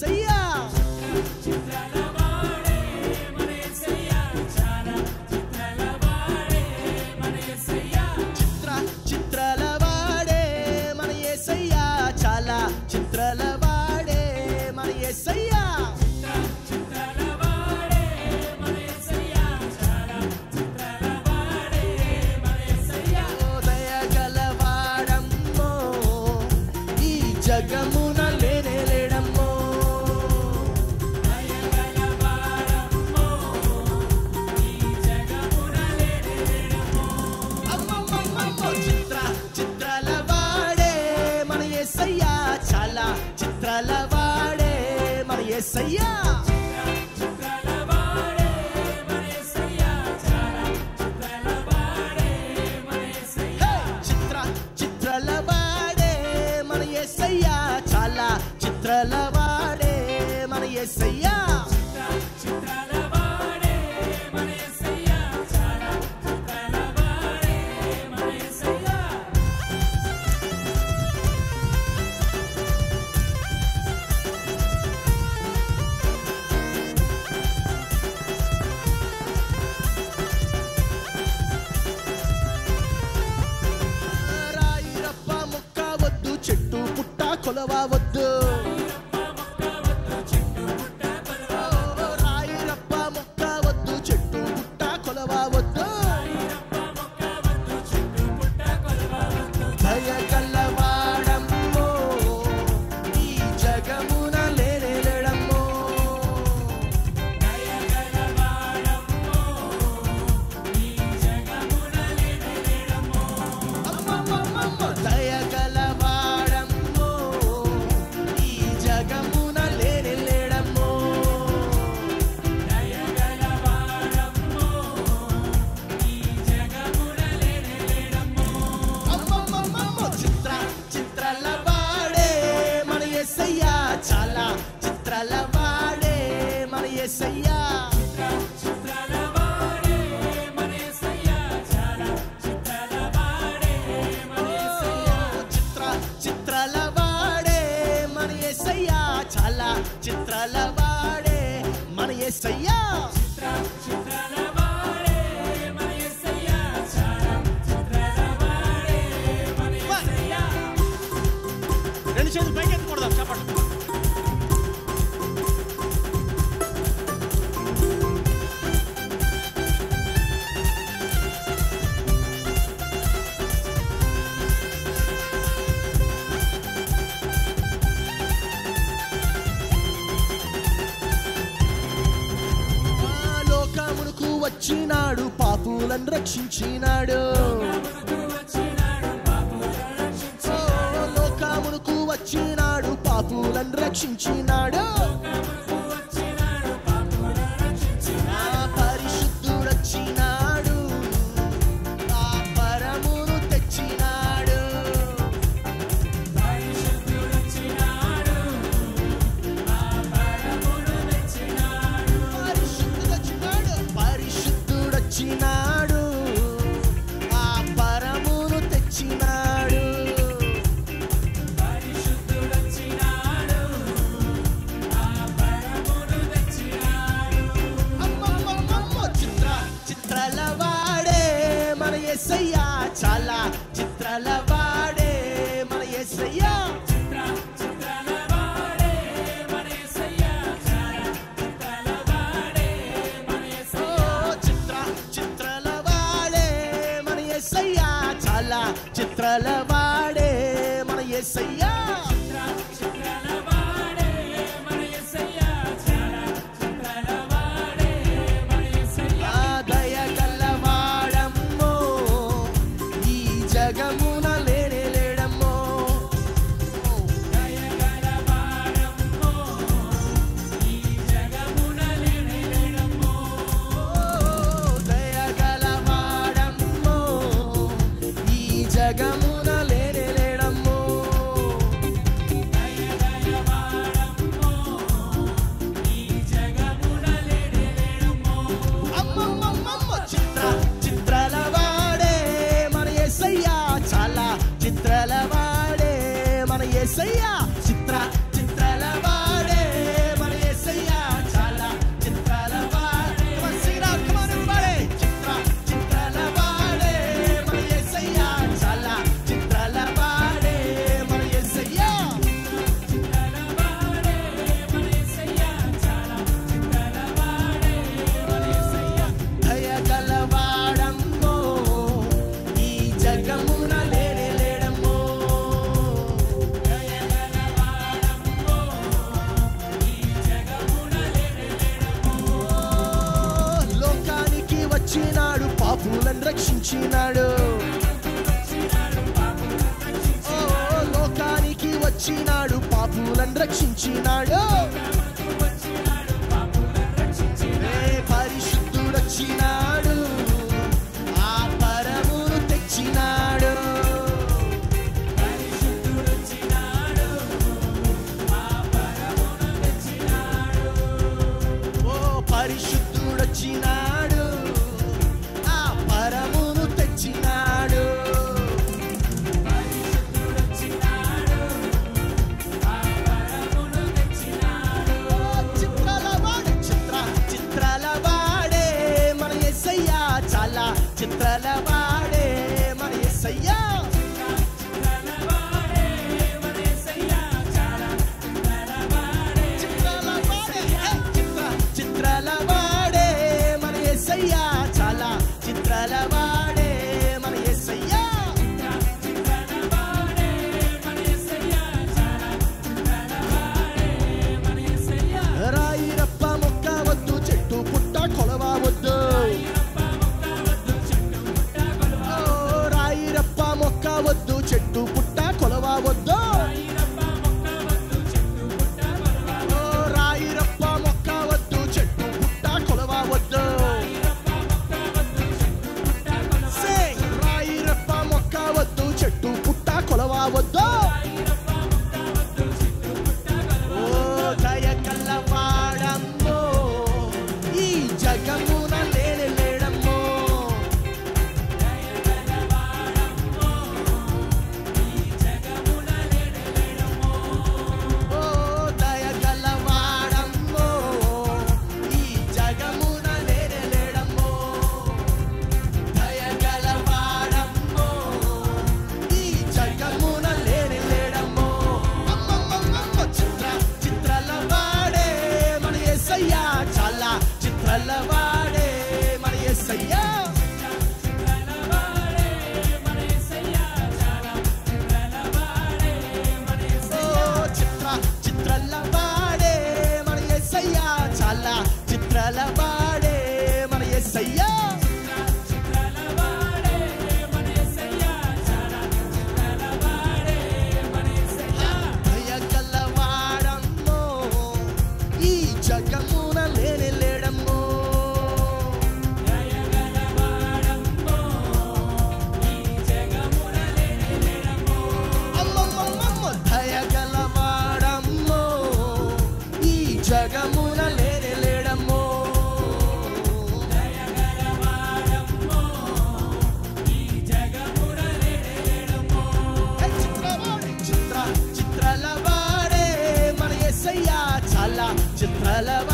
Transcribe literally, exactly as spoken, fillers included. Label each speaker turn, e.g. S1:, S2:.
S1: యేసయ్యా చిత్ర చిత్రాల వాడే మన యేసయ్యా చాలా చిత్రాల వాడే మన యేసయ్యా జగమున లేనే లేడమ్మో చిత్ర చిత్రాల వాడే మన యేసయ్యా చాలా చిత్రాల వాడే మన యేసయ్యా చిత్ర చిత్రాల వాడే మన యేసయ్యా చాలా చిత్రాల వాడే మన యేసయ్యా రాయిరప్ప ముక్క వద్దు చెట్టు పుట్ట కొలవవద్దు రాయిరప్ప ముక్క వద్దు చెట్టు పుట్ట కొలవవద్దు దయగలవాడమ్మో ఈ జగమున లేనే లేడమ్మో దయగలవాడమ్మో ఈ జగమున లేనే లేడమ్మో అమ్మమ్మమ్మమ్మో చిత్ర చిత్రాల వాడే మన యేసయ్యా చాలా చిత్రాల వాడే మన యేసయ్యా చిత్ర చిత్రాల వాడే మన యేసయ్యా చాలా చిత్రాల వాడే మన యేసయ్యా రెండు చేతులు పైకి ఎత్తుకూడదాం చెప్పండి లోకమునకు వచ్చినాడు పాపులను రక్షించినాడు ఓ, లోకమునకు వచ్చినాడు పాపులను రక్షించినాడు ఆ పరిశుద్ధుడొచ్చినాడు ఆ పరమును తెచ్చినాడు పరిశుద్ధుడొచ్చినాడు పరిశుద్ధుడొచ్చినాడు ఆ పరమును తెచ్చినాడు అమ్మమ్మమ్మమ్మో చిత్ర చిత్రాల వాడే మన యేసయ్యా చాలా చిత్రాల వాడే మన యేసయ్యా ఓ చిత్ర చిత్రాల వాడే మన యేసయ్యా చాలా చిత్రాల వాడే మన యేసయ్యా ఆ దయగలవాడమ్మో ఈ జగమున లేనే లేడమ్మో దయగలవాడమ్మో ఈ జగమున లేనే లేడమ్మో అమ్మమ్మమ్మమ్మో చిత్ర చిత్రాల వాడే మన యేసయ్యా చాలా చిత్రాల వాడే మన యేసయ్యా చిత్ర చిత్రాల వాడే రక్షించినాడు ఓ లోకానికి వచ్చినాడు పాపులను రక్షించినాడు పరిశుద్ధుడు వచ్చినాడు ఆ పరమును తెచ్చినాడు పరిశుద్ధుడు వచ్చినాడు ఆ పరమును తెచ్చినాడు చిత్రాలవాడే చిత్ర చిత్రాలవాడే మన యేసయ్యా చాలా చిత్రాలవాడే మన యేసయ్యా చిత్రాలవాడే మన యేసయ్యా చాలా చిత్రాలవాడే మన యేసయ్యా రాయిరప్ప మొక్క వద్దు చెట్టు పుట్ట కొలవవద్దు రాయిరప్ప మొక్క వద్దు చెట్టు పుట్ట కొలవవద్దు రాయిరప్ప మొక్క వద్దు చెట్టు పుట్ట కొలవవద్దు రాయిరప్ప మొక్క వద్దు చెట్టు పుట్ట కొలవవద్దు ఓ దయ కల్లవాడమ్మో ఈ జగమున లేని లేడమ్మో ఓ దయ కల్లవాడమ్మో ఈ జగమున లేని లేడమ్మో దయ కల్లవాడమ్మో ఈ జగమున లేని లేడమ్మో అమ్మమ్మమ్మ చిత్ర చిత్రాలవాడే మన యేసయ్యా చాలా చిత్రాలవాడే మన యేసయ్యా ఓ చిత్ర చిత్రాలవాడే మన యేసయ్యా చాలా చిత్రాలవాడే మన యేసయ్యా దయ గలవాడమ్మో ఈ జగమున లేని లేడమ్మో అమ్మమ్మమ్మ దయ గలవాడమ్మో ఈ జగమున లేని లేడమ్మో చిత్ర చిత్రాలవాడే మన యేసయ్యా చాలా చిత్రాలవాడే